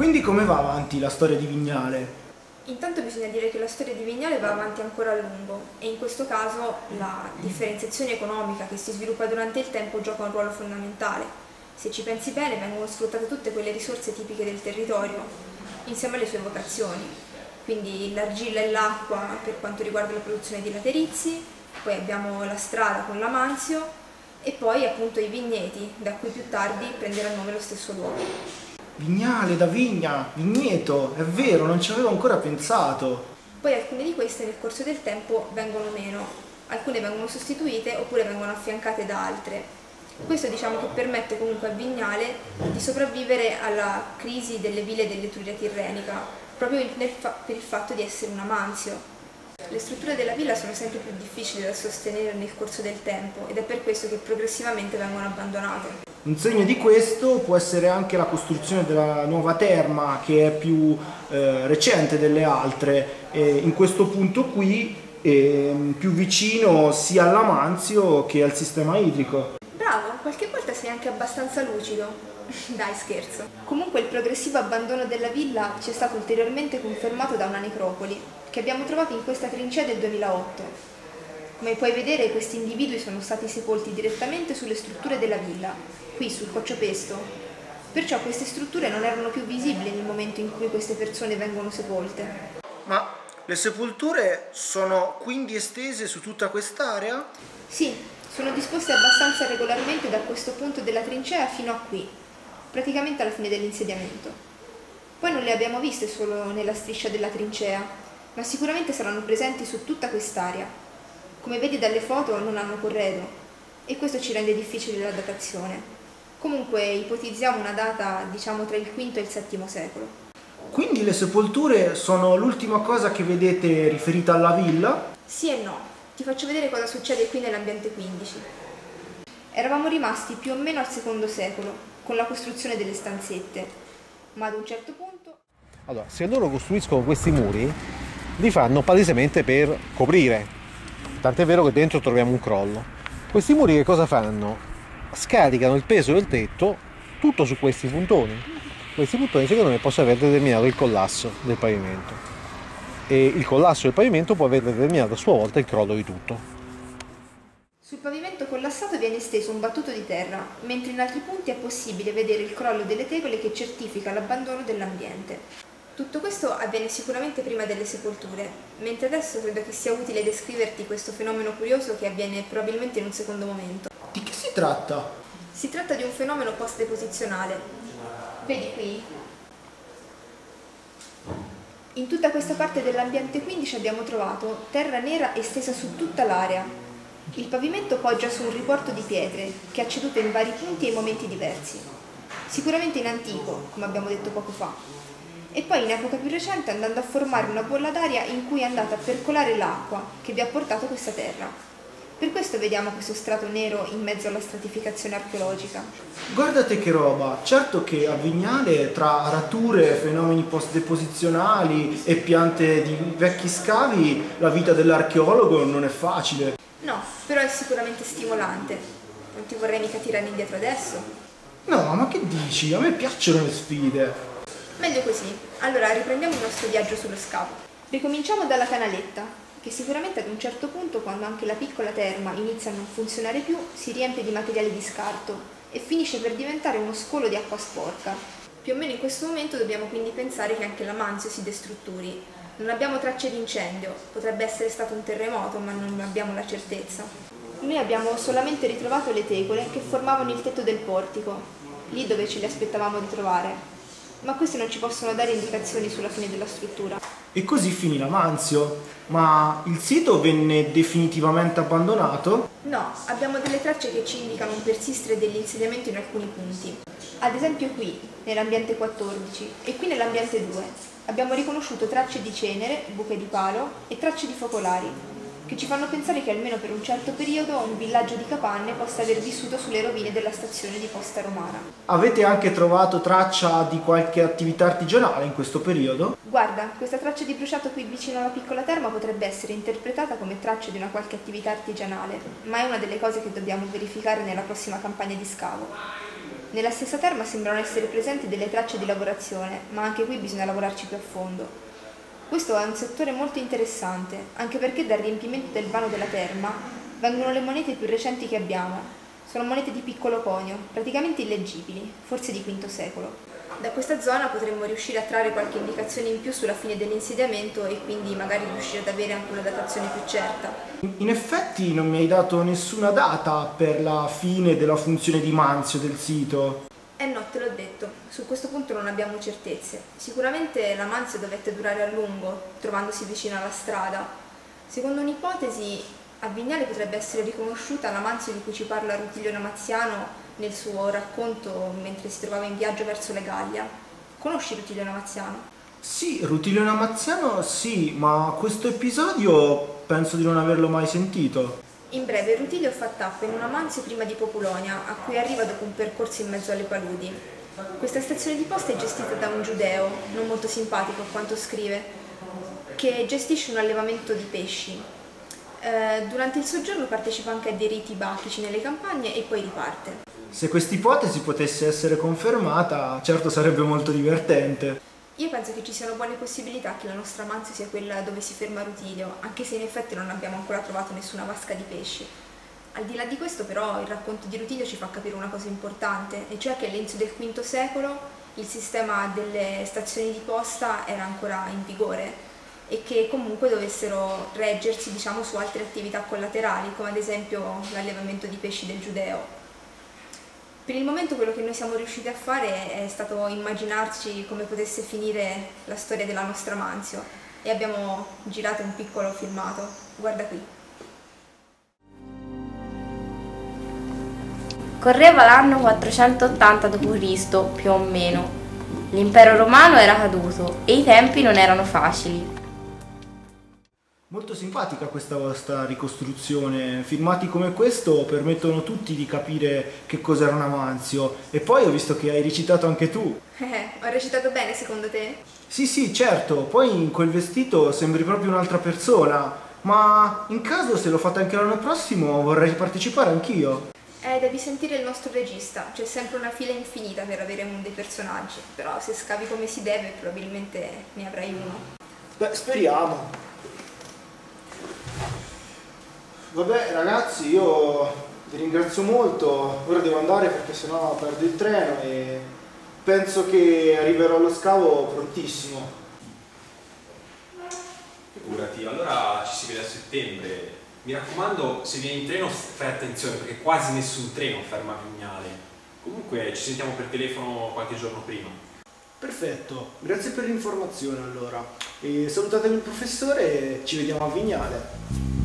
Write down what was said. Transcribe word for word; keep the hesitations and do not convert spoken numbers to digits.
quindi come va avanti la storia di Vignale? Intanto bisogna dire che la storia di Vignale va avanti ancora a lungo e in questo caso la differenziazione economica che si sviluppa durante il tempo gioca un ruolo fondamentale. Se ci pensi bene, vengono sfruttate tutte quelle risorse tipiche del territorio insieme alle sue vocazioni, quindi l'argilla e l'acqua per quanto riguarda la produzione di laterizi, poi abbiamo la strada con l'Amanzio e poi appunto i vigneti, da cui più tardi prenderà il nome lo stesso luogo. Vignale da vigna, vigneto, è vero, non ci avevo ancora pensato. Poi alcune di queste nel corso del tempo vengono meno, alcune vengono sostituite oppure vengono affiancate da altre. Questo diciamo che permette comunque a Vignale di sopravvivere alla crisi delle ville dell'Etruria tirrenica, proprio nel fa- per il fatto di essere un amanzio. Le strutture della villa sono sempre più difficili da sostenere nel corso del tempo ed è per questo che progressivamente vengono abbandonate. Un segno di questo può essere anche la costruzione della nuova terma, che è più eh, recente delle altre, e in questo punto qui è più vicino sia all'Amanzio che al sistema idrico. Bravo, qualche volta sei anche abbastanza lucido. Dai, scherzo. Comunque il progressivo abbandono della villa ci è stato ulteriormente confermato da una necropoli, che abbiamo trovato in questa trincea del duemilaotto. Come puoi vedere, questi individui sono stati sepolti direttamente sulle strutture della villa, qui sul Coccio-Pesto. Perciò queste strutture non erano più visibili nel momento in cui queste persone vengono sepolte. Ma le sepolture sono quindi estese su tutta quest'area? Sì, sono disposte abbastanza regolarmente da questo punto della trincea fino a qui, praticamente alla fine dell'insediamento. Poi non le abbiamo viste solo nella striscia della trincea, ma sicuramente saranno presenti su tutta quest'area. Come vedi dalle foto non hanno corredo e questo ci rende difficile la datazione. Comunque ipotizziamo una data diciamo tra il quinto e il settimo secolo. Quindi le sepolture sono l'ultima cosa che vedete riferita alla villa? Sì e no. Ti faccio vedere cosa succede qui nell'ambiente quindici. Eravamo rimasti più o meno al secondo secolo, con la costruzione delle stanzette, ma ad un certo punto... Allora, se loro costruiscono questi muri, li fanno palesemente per coprire, tant'è vero che dentro troviamo un crollo. Questi muri che cosa fanno? Scaricano il peso del tetto tutto su questi puntoni. Questi puntoni secondo me possono aver determinato il collasso del pavimento. E il collasso del pavimento può aver determinato a sua volta il crollo di tutto. Sul pavimento collassato viene esteso un battuto di terra, mentre in altri punti è possibile vedere il crollo delle tegole che certifica l'abbandono dell'ambiente. Tutto questo avviene sicuramente prima delle sepolture, mentre adesso credo che sia utile descriverti questo fenomeno curioso che avviene probabilmente in un secondo momento. Di che si tratta? Si tratta di un fenomeno post-deposizionale. Vedi qui? In tutta questa parte dell'ambiente quindici abbiamo trovato terra nera estesa su tutta l'area. Il pavimento poggia su un riporto di pietre che ha ceduto in vari punti e in momenti diversi. Sicuramente in antico, come abbiamo detto poco fa. E poi in epoca più recente andando a formare una bolla d'aria in cui è andata a percolare l'acqua che vi ha portato questa terra. Per questo vediamo questo strato nero in mezzo alla stratificazione archeologica. Guardate che roba, certo che a Vignale tra arature, fenomeni post-deposizionali e piante di vecchi scavi la vita dell'archeologo non è facile. No, però è sicuramente stimolante. Non ti vorrei mica tirare indietro adesso? No, ma che dici? A me piacciono le sfide. Meglio così. Allora riprendiamo il nostro viaggio sullo scavo. Ricominciamo dalla canaletta, che sicuramente ad un certo punto, quando anche la piccola terma inizia a non funzionare più, si riempie di materiale di scarto e finisce per diventare uno scolo di acqua sporca. Più o meno in questo momento dobbiamo quindi pensare che anche l'Amanzio si destrutturi. Non abbiamo tracce di incendio, potrebbe essere stato un terremoto, ma non abbiamo la certezza. Noi abbiamo solamente ritrovato le tegole che formavano il tetto del portico, lì dove ce le aspettavamo di trovare. Ma queste non ci possono dare indicazioni sulla fine della struttura. E così finì l'Amanzio. Ma il sito venne definitivamente abbandonato? No, abbiamo delle tracce che ci indicano un persistere dell'insediamento in alcuni punti. Ad esempio qui, nell'ambiente quattordici, e qui nell'ambiente due, abbiamo riconosciuto tracce di cenere, buche di palo e tracce di focolari, che ci fanno pensare che almeno per un certo periodo un villaggio di capanne possa aver vissuto sulle rovine della stazione di Posta Romana. Avete anche trovato traccia di qualche attività artigianale in questo periodo? Guarda, questa traccia di bruciato qui vicino alla piccola terma potrebbe essere interpretata come traccia di una qualche attività artigianale, ma è una delle cose che dobbiamo verificare nella prossima campagna di scavo. Nella stessa terma sembrano essere presenti delle tracce di lavorazione, ma anche qui bisogna lavorarci più a fondo. Questo è un settore molto interessante, anche perché dal riempimento del vano della terma vengono le monete più recenti che abbiamo. Sono monete di piccolo conio, praticamente illeggibili, forse di quinto secolo. Da questa zona potremmo riuscire a trarre qualche indicazione in più sulla fine dell'insediamento e quindi magari riuscire ad avere anche una datazione più certa. In effetti non mi hai dato nessuna data per la fine della funzione di Manzio del sito. Eh no, te l'ho detto, su questo punto non abbiamo certezze. Sicuramente la Manzio dovette durare a lungo, trovandosi vicino alla strada. Secondo un'ipotesi, a Vignale potrebbe essere riconosciuta la Manzio di cui ci parla Rutilio Namaziano nel suo racconto mentre si trovava in viaggio verso le Gallia. Conosci Rutilio Namaziano? Sì, Rutilio Namaziano sì, ma questo episodio penso di non averlo mai sentito. In breve, Rutilio fa tappa in una Manzio prima di Populonia, a cui arriva dopo un percorso in mezzo alle paludi. Questa stazione di posta è gestita da un giudeo, non molto simpatico a quanto scrive, che gestisce un allevamento di pesci. Eh, durante il soggiorno partecipa anche a dei riti bacchici nelle campagne e poi riparte. Se questa ipotesi potesse essere confermata, certo sarebbe molto divertente. Io penso che ci siano buone possibilità che la nostra Manzio sia quella dove si ferma Rutilio, anche se in effetti non abbiamo ancora trovato nessuna vasca di pesci. Al di là di questo però il racconto di Rutilio ci fa capire una cosa importante, e cioè che all'inizio del quinto secolo il sistema delle stazioni di posta era ancora in vigore e che comunque dovessero reggersi, diciamo, su altre attività collaterali, come ad esempio l'allevamento di pesci del giudeo. Per il momento quello che noi siamo riusciti a fare è stato immaginarci come potesse finire la storia della nostra Manzio e abbiamo girato un piccolo filmato. Guarda qui. Correva l'anno quattrocentottanta dopo Cristo, più o meno. L'impero romano era caduto e i tempi non erano facili. Molto simpatica questa vostra ricostruzione. Filmati come questo permettono tutti di capire che cos'era una Manzio. E poi ho visto che hai recitato anche tu. Eh, ho recitato bene secondo te? Sì, sì, certo. Poi in quel vestito sembri proprio un'altra persona. Ma in caso, se lo fate anche l'anno prossimo, vorrei partecipare anch'io. Eh, devi sentire il nostro regista. C'è sempre una fila infinita per avere uno dei personaggi. Però se scavi come si deve, probabilmente ne avrai uno. Beh, speriamo. Vabbè ragazzi, io vi ringrazio molto, ora devo andare perché sennò perdo il treno e penso che arriverò allo scavo prontissimo. Figurati, allora ci si vede a settembre. Mi raccomando, se vieni in treno fai attenzione perché quasi nessun treno ferma a Vignale. Comunque ci sentiamo per telefono qualche giorno prima. Perfetto, grazie per l'informazione allora. E salutatevi il professore e ci vediamo a Vignale.